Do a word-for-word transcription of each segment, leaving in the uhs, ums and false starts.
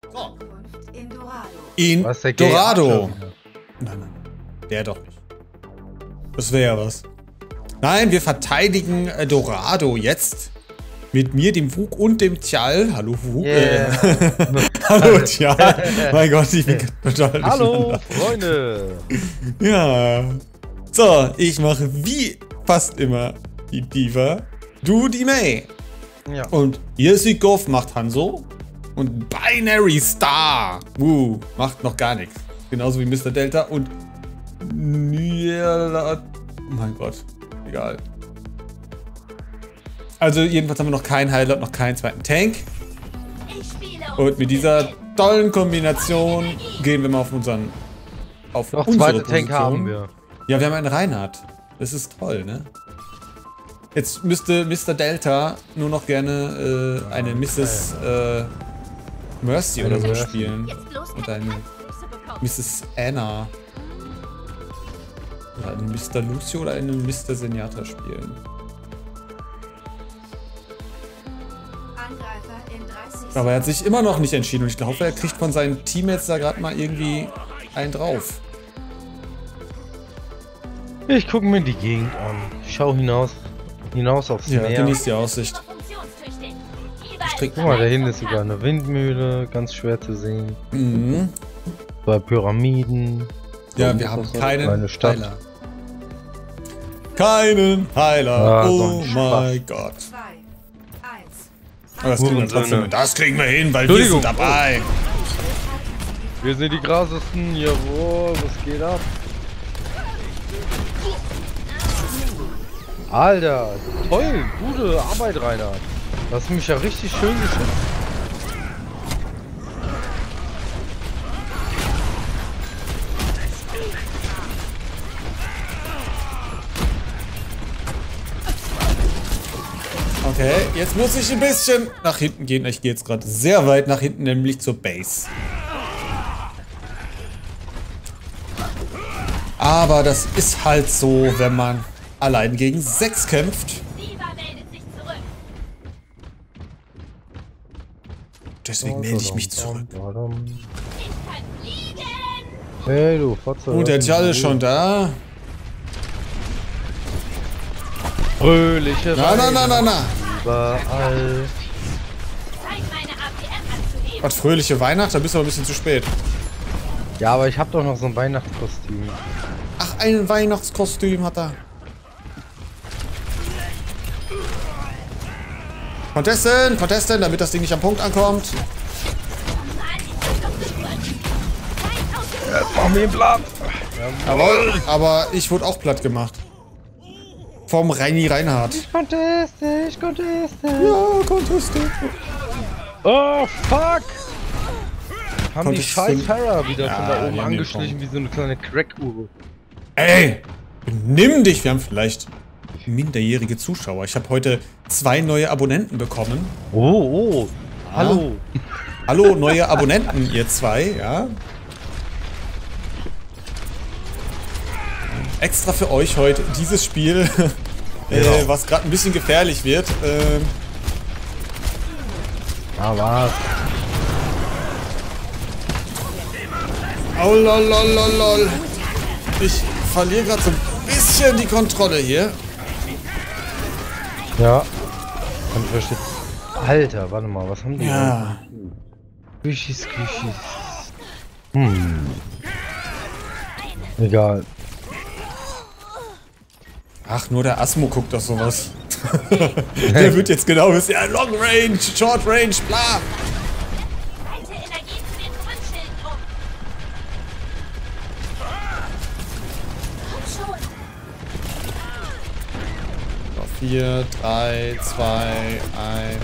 So. In Dorado. In Was, der Dorado. Gay Nein, nein. Der doch nicht. Das wäre ja was. Nein, wir verteidigen äh, Dorado jetzt. Mit mir, dem Wuk und dem Tjal. Hallo, Wuk. Yeah. Äh. Hallo, Tjal. Mein Gott, ich bin total Hallo, Freunde. Ja. So, ich mache wie fast immer die Diva. Du die Mei. Ja. Und Yesigov macht Hanzo. Und Binary Star. Uh, macht noch gar nichts. Genauso wie Mister Delta und Nyala. Oh mein Gott. Egal. Also jedenfalls haben wir noch keinen Heiler und noch keinen zweiten Tank. Und mit dieser tollen Kombination gehen wir mal auf unseren auf Noch unsere zweite Tank Position. haben wir. Ja, wir haben einen Reinhardt. Das ist toll, ne? Jetzt müsste Mister Delta nur noch gerne äh, eine Misses äh, Mercy oder so Mercy. spielen. Und eine Misses Anna. Oder einen Mister Lucio oder einen Mister Zenyatta spielen. Aber er hat sich immer noch nicht entschieden und ich hoffe, er kriegt von seinen Teammates da gerade mal irgendwie einen drauf. Ich gucke mir die Gegend an. Ich schau hinaus. Hinaus aufs Ja, Meer. genießt die Aussicht. Guck mal, da hinten ist sogar eine Windmühle, ganz schwer zu sehen. Mhm. Zwei Pyramiden. Ja, Und wir haben das ist keinen eine Stadt. Heiler. Keinen Heiler. Ah, so oh ein Spaß. mein Gott. Aber das kriegen wir Hurensöhne. trotzdem. Das kriegen wir hin, weil wir Entschuldigung. sind dabei. Wir sind die Grasesten. Jawohl, was geht ab? Alter, toll, gute Arbeit, Reinhard. Du hast mich ja richtig schön geschützt. Okay, jetzt muss ich ein bisschen nach hinten gehen. Ich gehe jetzt gerade sehr weit nach hinten, nämlich zur Base. Aber das ist halt so, wenn man allein gegen sechs kämpft. Deswegen melde ich mich zurück. Hey du Fotze. Und der Tjal ist schon da. Fröhliche Na, na, na, na, na. Überall. Was, fröhliche Weihnacht? Da bist du aber ein bisschen zu spät. Ja, aber ich hab doch noch so ein Weihnachtskostüm. Ach, ein Weihnachtskostüm hat er. Contesten, Contesten, damit das Ding nicht am Punkt ankommt. Jetzt machen wir ihn platt. Jawohl, aber ich wurde auch platt gemacht. Vom Reini Reinhardt. Ich conteste, ich conteste. Ja, Conteste. Oh, fuck. Haben die Conteste. scheiß Farah wieder Ja, von da die oben haben die angeschlichen wie so eine kleine Crack-Uhr. Ey, nimm dich. Wir haben vielleicht minderjährige Zuschauer. Ich habe heute zwei neue Abonnenten bekommen. Oh, oh. Hallo. Hallo, neue Abonnenten, ihr zwei, ja. Extra für euch heute dieses Spiel, äh, Genau. was gerade ein bisschen gefährlich wird. Ähm, Ah, was? oh, lol, lol, lol, lol. Ich verliere gerade so ein bisschen die Kontrolle hier. Ja. Kann ich verstehen. Alter, warte mal, was haben die Ja. denn? Squishy, squishy. Hm. Egal. Ach, nur der Asmo guckt auf sowas. Der wird jetzt genau wissen, ja, Long Range, Short Range, bla. vier, drei, zwei, eins.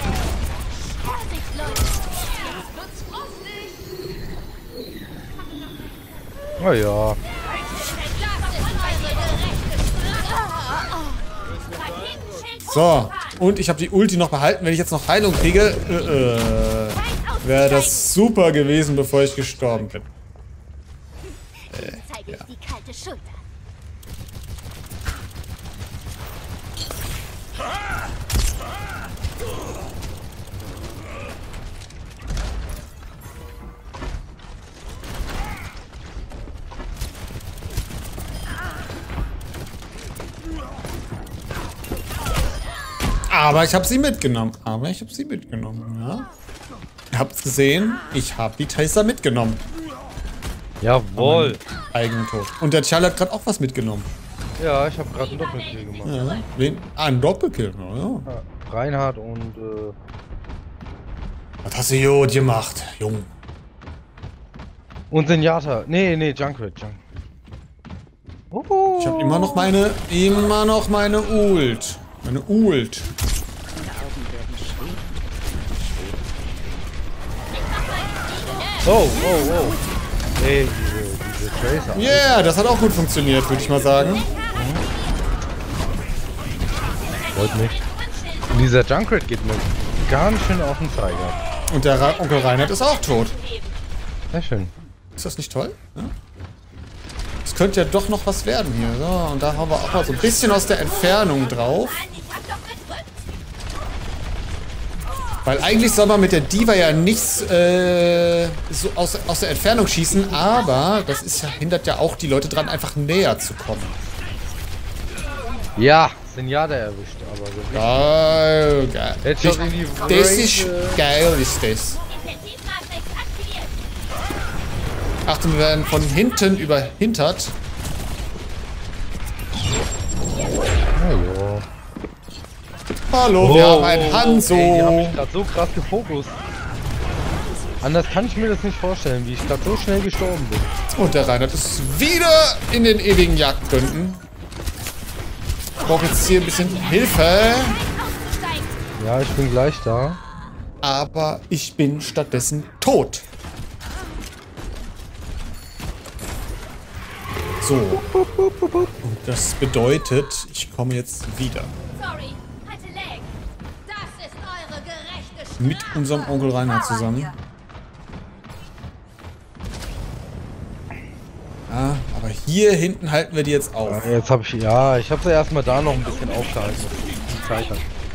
Oh ja. So, und ich habe die Ulti noch behalten. Wenn ich jetzt noch Heilung kriege, äh, äh, wäre das super gewesen, bevor ich gestorben bin. Zeige ich die kalte Schulter. Aber ich habe sie mitgenommen. Aber ich habe sie mitgenommen, ja. Ihr habt's gesehen, ich habe die Tracer mitgenommen. Jawohl. Eigenen Tod. Und der Charlie hat gerade auch was mitgenommen. Ja, ich habe gerade einen Doppelkill gemacht. Ja. Wen? Ah, ein Doppelkill, ja. Ja, Reinhard und äh, Was hast du gut gemacht, Jung? und Zenyatta. Nee, nee, Junkrat, Junk. Oh. Ich habe immer noch meine, immer noch meine Ult. Meine Ult. Oh, oh, oh. Ey, diese, diese Tracer. Yeah, das hat auch gut funktioniert, würde ich mal sagen. Wollt nicht. Und dieser Junkrat geht mir ganz schön auf den Zeiger. Und der Ra Onkel Reinhard ist auch tot. Sehr schön. Ist das nicht toll? Ja? Es könnte ja doch noch was werden hier. So, und da haben wir auch mal so ein bisschen aus der Entfernung drauf. Weil eigentlich soll man mit der Diva ja nichts äh, so aus, aus der Entfernung schießen, aber das ist ja, hindert ja auch die Leute dran, einfach näher zu kommen. Ja, Zenyatta erwischt, aber so. Geil, geil. Jetzt schon in die Das ist geil, ist das. Achtung, wir werden von hinten überhintert. Na ja. Hallo, wir haben einen Hanzo. Ey, die haben mich gerade so krass gefokust. Anders kann ich mir das nicht vorstellen, wie ich gerade so schnell gestorben bin. Und der Reinhard ist wieder in den ewigen Jagdgründen. Ich brauche jetzt hier ein bisschen Hilfe. Ja, ich bin gleich da. Aber ich bin stattdessen tot. So. Und das bedeutet, ich komme jetzt wieder. Mit unserem Onkel Reinhard zusammen. Ja, aber hier hinten halten wir die jetzt auf. Ja, jetzt habe ich, ja, ich habe sie erstmal da noch ein bisschen aufgehalten. Die Zeit hat.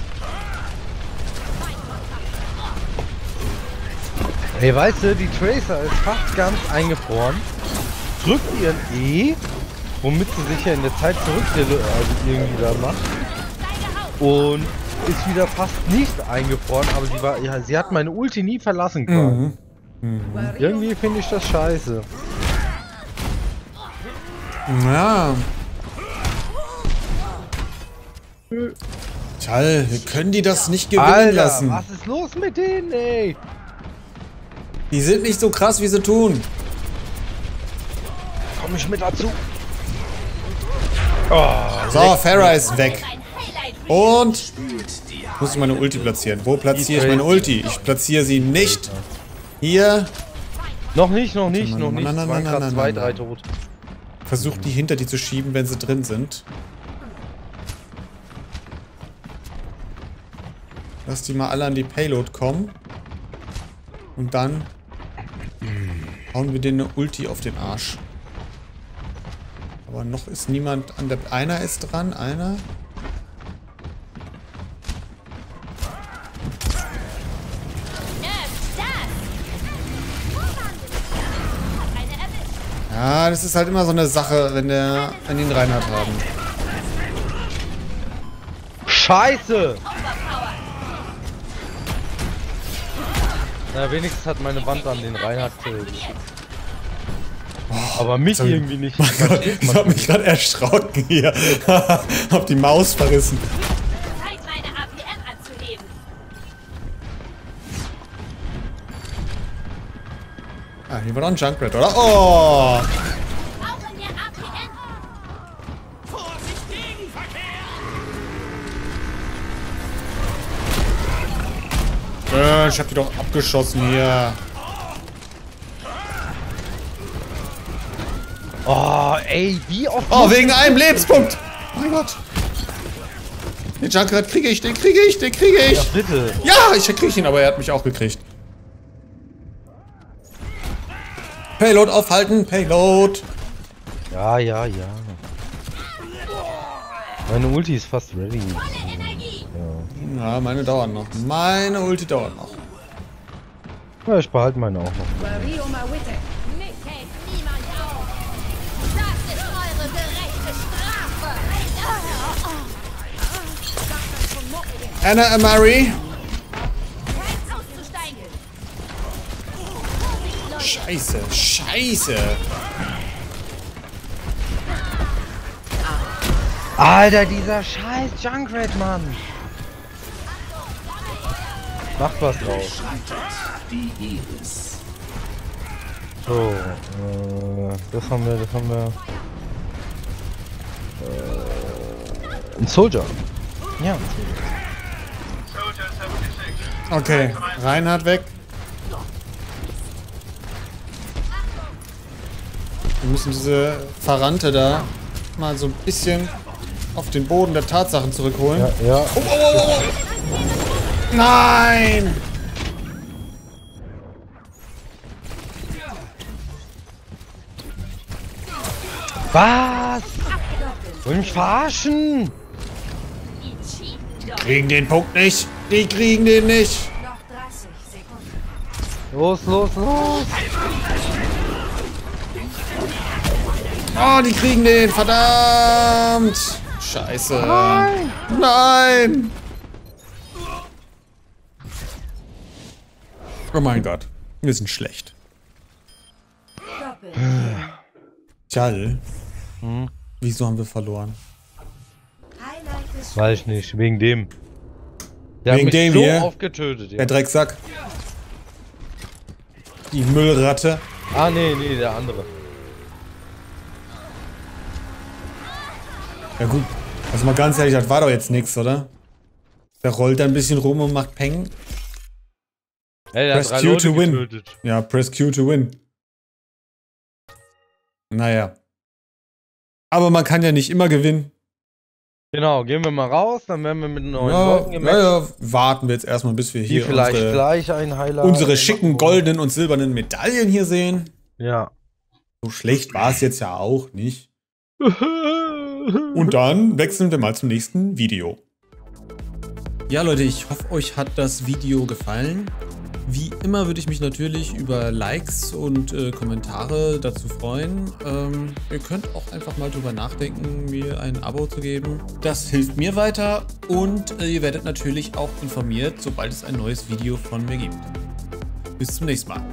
Hey, weißt du, die Tracer ist fast ganz eingefroren. Drückt ihren E, womit sie sich ja in der Zeit zurück also irgendwie da macht. Und ist wieder fast nicht eingefroren, aber sie war, ja, sie hat meine Ulti nie verlassen können. Mhm. Mhm. Irgendwie finde ich das scheiße. Ja. Schall, wir können die das nicht gewinnen Alter, lassen. Was ist los mit denen, ey? Die sind nicht so krass, wie sie tun. Komm ich mit dazu? Oh, so, Pharah ist weg. Und muss ich meine Ulti platzieren. Wo platziere ich meine Ulti? Ich platziere sie nicht. Hier. Noch nicht, noch nicht, Mann, noch Mann, nicht. Mann, Es Mann, waren Mann, gerade Mann, zwei, Mann, drei Mann. tot. Versucht die hinter die zu schieben, wenn sie drin sind. Lass die mal alle an die Payload kommen. Und dann hauen wir denen eine Ulti auf den Arsch. Aber noch ist niemand an der... Einer ist dran, einer. Ja, das ist halt immer so eine Sache, wenn der... wenn die einen Reinhard haben. Scheiße! Na, wenigstens hat meine Wand an den Reinhard geholt. Oh, aber mich sorry. irgendwie nicht. Mein Gott, ich hab mich gerade erschrocken hier. Hab die Maus verrissen. Zeit, meine A P M anzuheben. Ah, hier war doch ein Junkrat, oder? Oh! Auch in der A P M. Vorsicht, Gegenverkehr! Äh, ich hab die doch abgeschossen hier. Oh, ey, wie oft... Oh, wegen einem Lebenspunkt! Mein Gott. Den Junkrat kriege ich, den kriege ich, den kriege ich. Ja, bitte. Ja, ich kriege ihn, aber er hat mich auch gekriegt. Payload aufhalten, Payload. Ja, ja, ja. Meine Ulti ist fast ready. Ja, meine dauern noch. Meine Ulti dauert noch. Ja, ich behalte meine auch noch. Mich hält niemand auf. Das ist eure gerechte Strafe. Anna Amari. Scheiße, scheiße. Alter, dieser scheiß Junkrat, Mann. Macht was draus. So, äh, das haben wir, das haben wir. Äh, ein Soldier. Ja, ein Soldier. Okay, Reinhard weg. Wir müssen diese Verrannte da mal so ein bisschen auf den Boden der Tatsachen zurückholen. Ja, ja. Oh, oh, oh, oh. Nein! Was? Wollen mich verarschen? Die kriegen den Punkt nicht. Die kriegen den nicht. Los, los, los. Oh, die kriegen den. Verdammt. Scheiße. Nein. Nein. Oh mein Gott. Wir sind schlecht. Tjall. Hm? Wieso haben wir verloren? Weiß ich nicht. Wegen dem. Der Wegen hat mich dem so hier? aufgetötet, ja. Der Drecksack. Die Müllratte. Ah, nee, nee, der andere. Ja gut. Also mal ganz ehrlich, das war doch jetzt nichts, oder? Der rollt da ein bisschen rum und macht Peng. Ey, der Press hat drei Q Leute to win. getötet. Ja, press Q to win. Naja. Aber man kann ja nicht immer gewinnen. Genau, gehen wir mal raus, dann werden wir mit neuen Ja, Leuten gematcht. ja, ja, warten wir jetzt erstmal, bis wir Die hier vielleicht unsere, gleich ein Highlight. unsere schicken goldenen und silbernen Medaillen hier sehen. Ja. So schlecht war es jetzt ja auch nicht. Und dann wechseln wir mal zum nächsten Video. Ja Leute, ich hoffe, euch hat das Video gefallen. Wie immer würde ich mich natürlich über Likes und äh, Kommentare dazu freuen. Ähm, ihr könnt auch einfach mal drüber nachdenken, mir ein Abo zu geben. Das hilft mir weiter und äh, ihr werdet natürlich auch informiert, sobald es ein neues Video von mir gibt. Bis zum nächsten Mal.